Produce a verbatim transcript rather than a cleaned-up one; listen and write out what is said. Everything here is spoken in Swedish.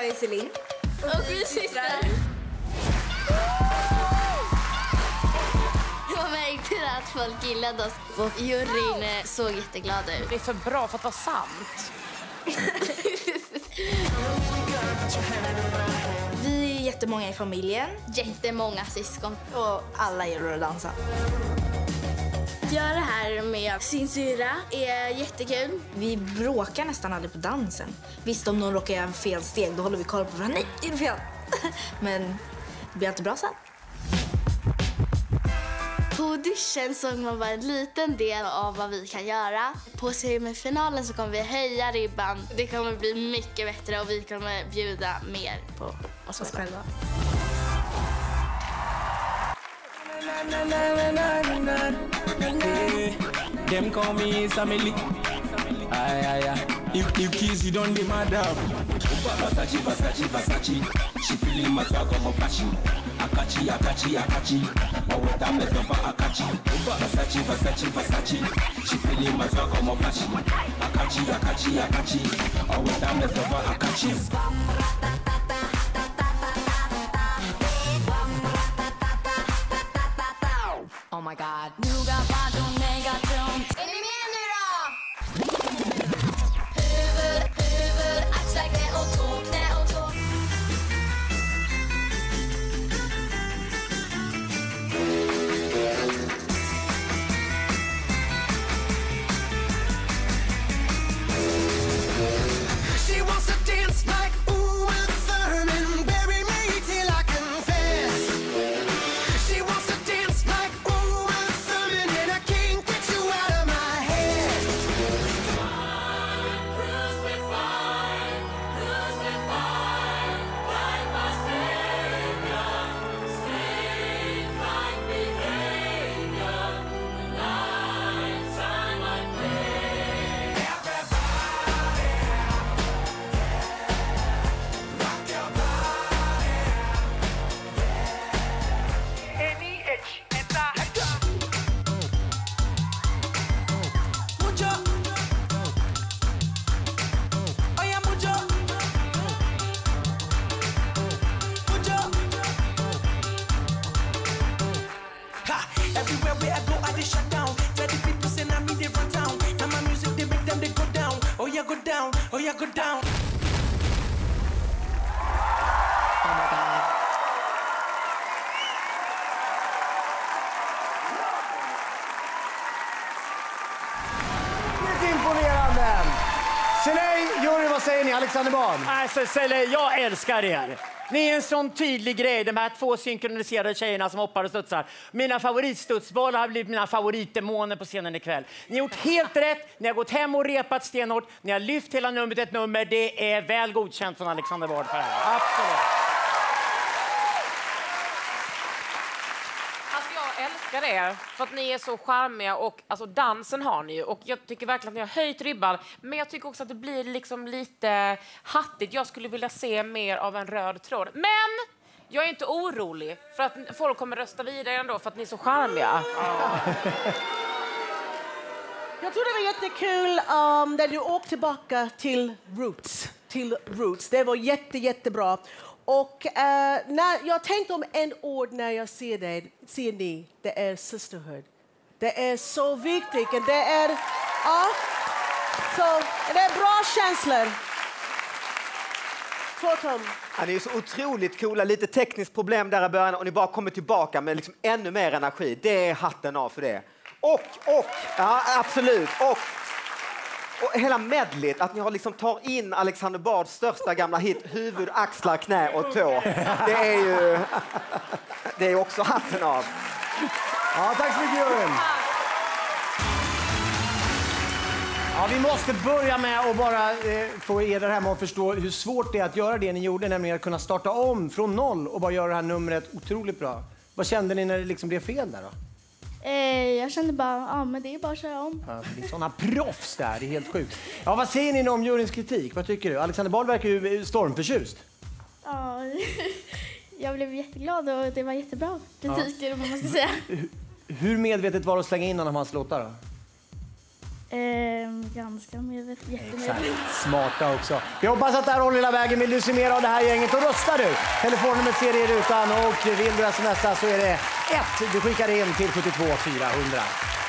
Jag är Celine. Och vi systrar. Jag märkte att folk gillade oss och juryn såg jätteglad ut. Det är för bra för att vara sant. Vi är jättemånga i familjen. Jättemånga syskon. Och alla gillar att dansa. Att göra det här med sin syra är jättekul. Vi bråkar nästan aldrig på dansen. Visst, om någon råkar göra fel steg, då håller vi koll på varandra. Nej, det är fel. Men det blir alltid bra sen. På audition såg man bara en liten del av vad vi kan göra. På semifinalen så kommer vi höja ribban. Det kommer bli mycket bättre och vi kommer bjuda mer på oss själva. Them call me Samili. Ay ay ay. If you kiss you don't be mad up. Versace, Versace, Versace. She feeling my swag of a fashion. Akachi, Akachi, Akachi. I want to mess up Akachi. Versace, Versace, Versace. She feeling my swag of a fashion. Akachi, Akachi, Akachi. I want to mess up Akachi. Oh my god. 누가 봐도 내가 좀 Är ni med nu då? Huvud, huvud, axlar, knä och tå, knä och tå. She wants to dance like Uma Thurman. Bury me till I confess. She wants to dance like Uma Thurman, and I can't get you out of my head. Crucify, crucify, like my Savior. Sing like behavior. Lifetime I pray. Everybody, rock your body. N E H and I Mucho. Oh yeah, mucho. Mucho. Ha! Everywhere where I go, I just shut down. Tell the people say I mean they run down. Now my music they make them they go down. Oh yeah, go down. Oh yeah, go down. Mycket imponerande! Celine, Jury, vad säger ni? Alexander Bard? Alltså, Celine, jag älskar er. Ni är en sån tydlig grej, de här två synkroniserade tjejerna som hoppar och studsar. Mina favoritstudsbollar har blivit mina favoritdemoner på scenen ikväll. Ni har gjort helt rätt, ni har gått hem och repat stenhårt, ni har lyft hela numret ett nummer. Det är väl godkänt från Alexander Bard för det här. Absolut. Alltså jag älskar er för att ni är så charmiga och alltså dansen har ni ju och jag tycker verkligen att ni har höjt ribban, men jag tycker också att det blir liksom lite hattigt. Jag skulle vilja se mer av en röd tråd. Men jag är inte orolig för att folk kommer rösta vidare ändå för att ni är så charmiga. Jag tror det var jättekul um, när du åkte tillbaka till Roots. Till Roots. Det var jätte, jättebra. Och uh, när jag tänkte om en ord när jag ser dig, ser ni, det är sisterhood. Det är så viktigt. Det är, ja, så, det är bra känslor. Så, Tom. Ja, ni är så otroligt coola. Lite tekniskt problem där i början och ni bara kommer tillbaka med liksom ännu mer energi. Det är hatten av för det. Och, och, ja absolut. Och, och hela medlet, att ni har liksom tar in Alexander Bards största gamla hit, huvud, axlar, knä och tå. Det är ju, det är också hatten av. Ja, tack så mycket, Jörgen. Ja, vi måste börja med att bara eh, få er där hemma och förstå hur svårt det är att göra det ni gjorde, nämligen att kunna starta om från noll och bara göra det här numret otroligt bra. Vad kände ni när det liksom blev fel där då? Eh, jag kände bara, ja men det är bara att köra om. Ja, det är såna proffs där, det är helt sjukt. Ja, vad säger ni om juryns kritik? Vad tycker du? Alexander Bard verkar ju stormförtjust. Ja, jag blev jätteglad och det var jättebra kritik, eller vad man ska säga. Hur medvetet var det att slänga in honom hans låtar då? Ehm, ganska medvetet. Jättemedvetet. Smarta också. Vi hoppas att det här håller hela vägen. Vill du se mer av det här gänget, då röstar du. Telefonnumret ser i rutan och vill du smsa så är det ett. Du skickar in till sjuttiotvå fyrahundra.